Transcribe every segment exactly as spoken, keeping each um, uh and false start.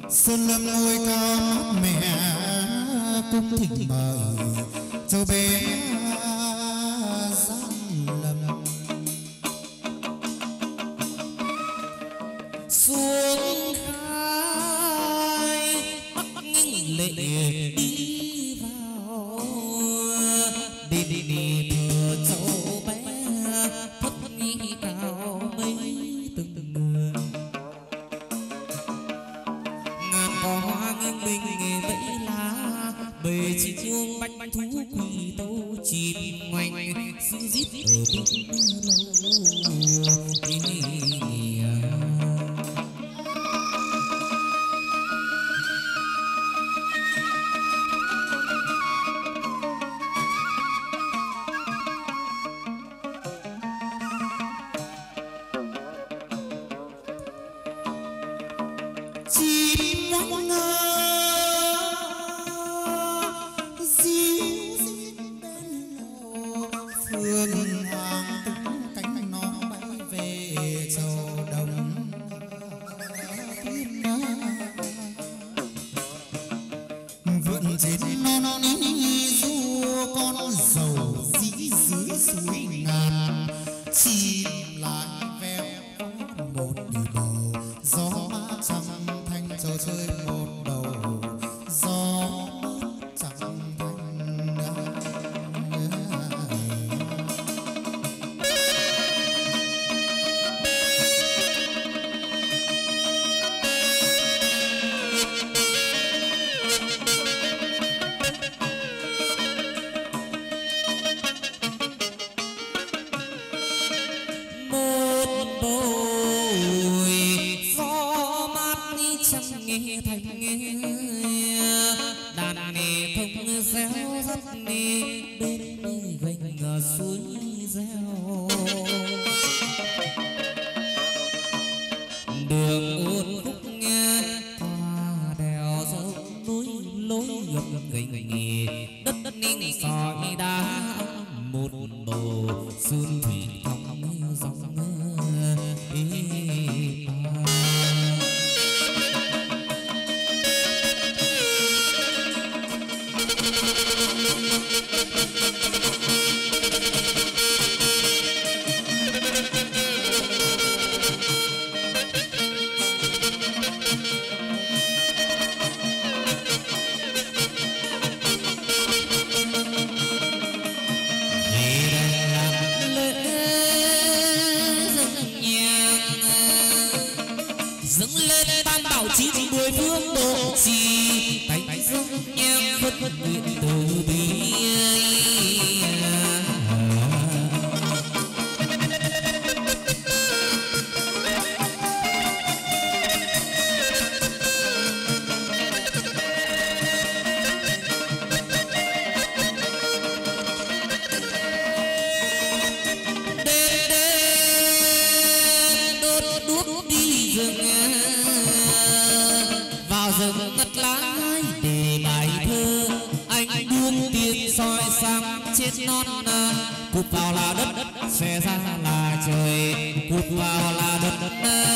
sơn lâm ngôi cao mát mẹ cung thỉnh mời châu bé giang lâm xuống khai bắc nghinh lệ đi vào đi đi đi thừa châu bé thấp nhi cao mấy từng từng đường ngàn cỏ hoa nghiêng mình nghề vẫy lá bầy chim chuông bách bách thú quỳ tâu chim ngoanh sư rít ở bên lâu chim ngoanh ngơ díu bên lầu phương hoàng tung cánh nó bay về châu đông vượn trên non ní du con dầu dĩ dưới suối ngàn chim lại veo một điều bầu gió mát trăng thanh trò chơi một đầu gió mát trăng một bồi gió mát chẳng nghe thành nghe đàn nghe thông réo rắt nghe bên gành suối reo đường ôn khúc nghe qua đèo dốc núi lối gập gành nghề đất đất ninh sỏi đá một bầu xuân thủy thong dòng dâng lên tam bảo chín mười phương độ trì cánh dâng nhang phất phất nguyện từ bi vào rừng ngất lái để bài thơ anh buông tiền soi sáng trên non cụp vào là đất xòe ra là trời cụp vào là đất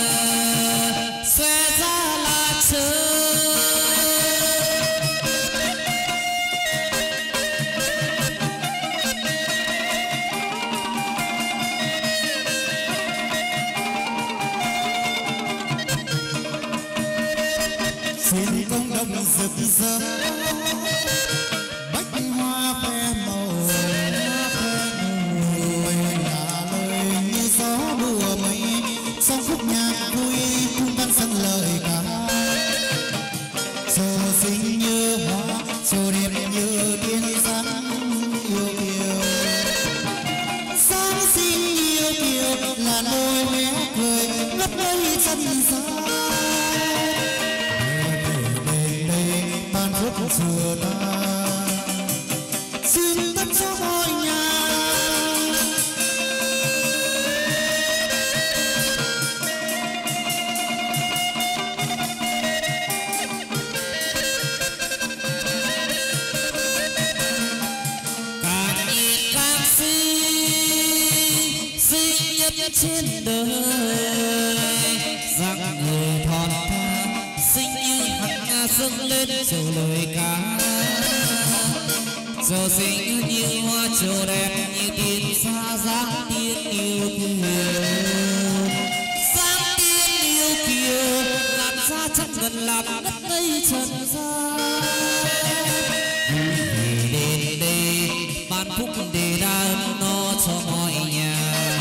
xòe ra là trời trên công đồng rực rỡ bách hoa khoe màu lời là lời như gió mùa mây song khúc nhạc vui cung văn sân lời ca trầu xinh như hoa trầu đẹp như tiên sáng yêu kiều sáng xinh yêu kiều là đôi mé cười ngất ngây chân gió xưa ta xin tất cho ngôi nhà càng nhìn càng xinh xinh nhất trên đời rằng người thon tha xinh như nhà dâng lên trầu lời ca. Trầu xinh như hoa trầu đẹp như tiên xa dáng tiên yêu kiều. Dáng tiên yêu kiều làm ra chắc gần làm đất ngây trần gian. Vì đến đây ban phúc để ra ấm no cho mọi nhà.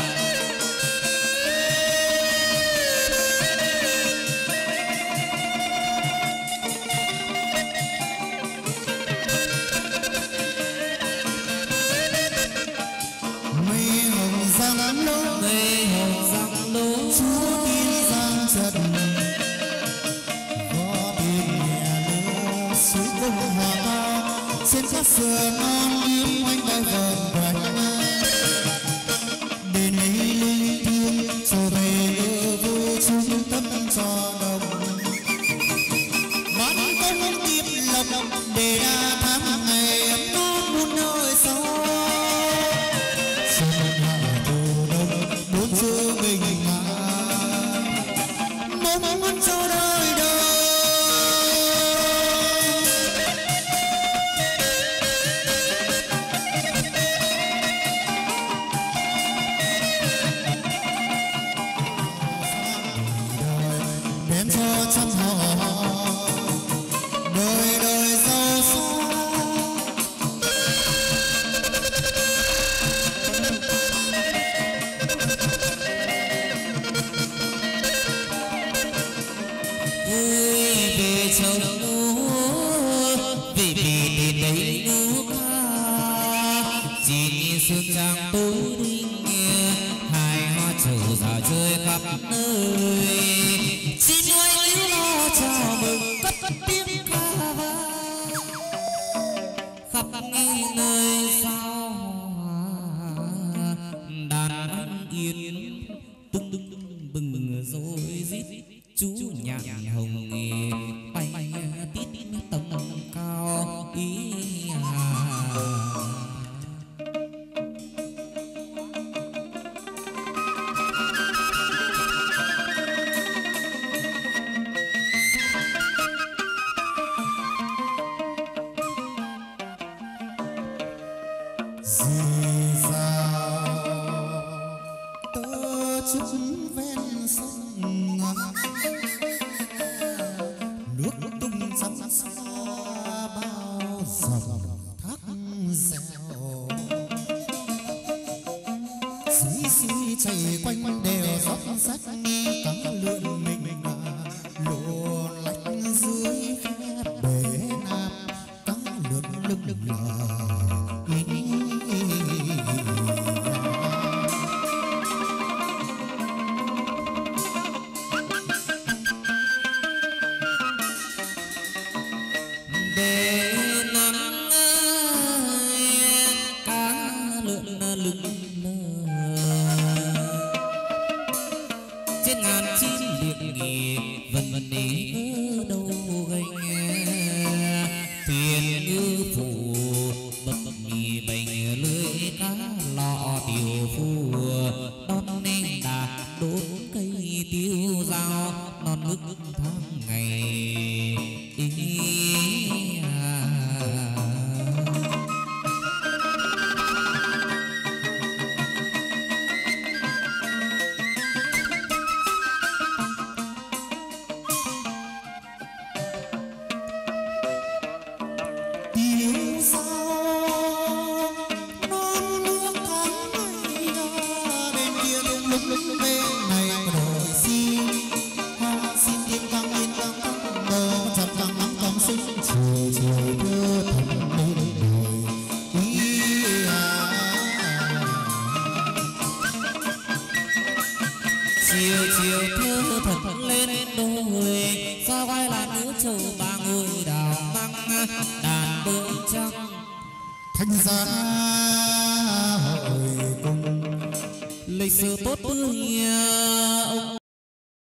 Trên các sườn non yếm oanh bay vờn quanh, đến đây linh thiêng trở về đưa vui chung tâm cho đồng. Bắn công tiếp lộc để ra tháng ngày ấm no muôn nơi sau. Xuân hạ thu đông bốn chữ bình an, mong muốn cho đời đời. Trăm họ đời đời giàu sang. Vui về chồng múa vì vì đến đây múa ca. Chỉ xuân trang tối đinh hai hoa trầu ra chơi khắp nơi. Xin nuôi yêu lo chào mừng cất cất tiếng ca vang khắp nơi sao đàn anh yên tưng tưng bừng rồi rít chú nhạn hồng bay tít tầm cao ý à. Nước tung sóng xa bao dòng thác dẻo, suối suối chảy quanh đèo dốc rách cá lượn mình lộ lách dưới khe bể nam cá lượn lưng lờ. Trên ngàn chim liệng nghề vần vần đi ở đâu gành thuyền ngư phủ bập bập nghề bành lưới cá lọ tiểu phu đón nên đà đốt cây tiêu dao non ngức tháng ngày ý à. Chiều chiều thơ thật lên đôi sao vai là nữ trầu ba ngôi đào măng đàn bơi trăng thanh gia hội cùng lịch sử tốt tươi ông